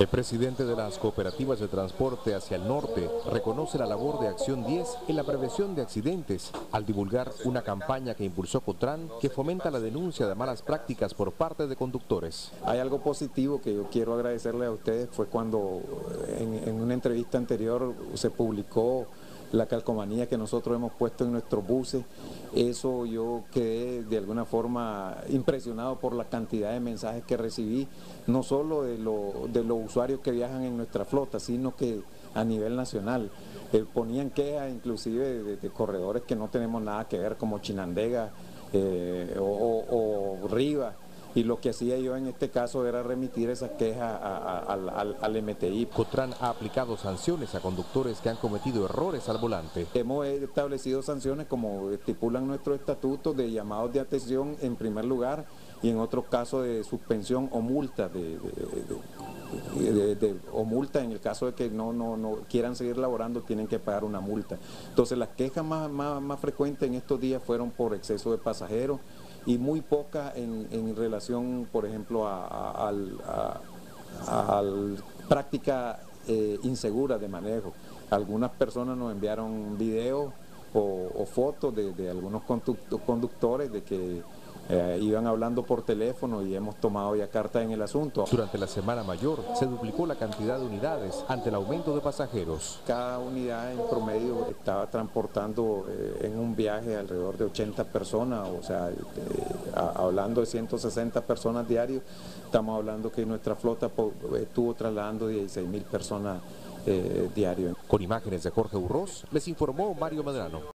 El presidente de las cooperativas de transporte hacia el norte reconoce la labor de Acción 10 en la prevención de accidentes al divulgar una campaña que impulsó Cotran que fomenta la denuncia de malas prácticas por parte de conductores. Hay algo positivo que yo quiero agradecerle a ustedes, fue cuando en una entrevista anterior se publicó la calcomanía que nosotros hemos puesto en nuestros buses. Eso yo quedé de alguna forma impresionado por la cantidad de mensajes que recibí, no solo de los usuarios que viajan en nuestra flota, sino que a nivel nacional. Ponían quejas inclusive de corredores que no tenemos nada que ver, como Chinandega o Rivas. Y lo que hacía yo en este caso era remitir esas quejas al MTI. Cotran ha aplicado sanciones a conductores que han cometido errores al volante. Hemos establecido sanciones como estipulan nuestros estatutos de llamados de atención en primer lugar y en otros casos de suspensión o multa o multa en el caso de que no quieran seguir laborando, tienen que pagar una multa. Entonces las quejas más frecuentes en estos días fueron por exceso de pasajeros y muy pocas en relación, por ejemplo, a práctica insegura de manejo. Algunas personas nos enviaron videos o fotos de algunos conductores de que iban hablando por teléfono y hemos tomado ya cartas en el asunto. Durante la Semana Mayor se duplicó la cantidad de unidades ante el aumento de pasajeros. Cada unidad en promedio estaba transportando en un viaje alrededor de 80 personas, o sea, hablando de 160 personas diarios, estamos hablando que nuestra flota estuvo trasladando 16.000 personas diarios. Con imágenes de Jorge Urroz, les informó Mario Medrano.